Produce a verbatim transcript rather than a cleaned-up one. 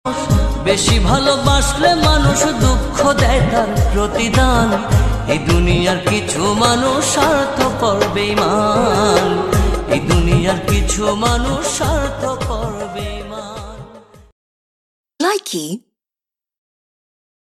বেশি ভালোবাসলে মানুষ দুঃখ দেয় তার প্রতিদান। এই দুনিয়ার কিছু মানুষ স্বার্থপর বেঈমান, এই দুনিয়ার কিছু মানুষ স্বার্থপর বেঈমান। Likey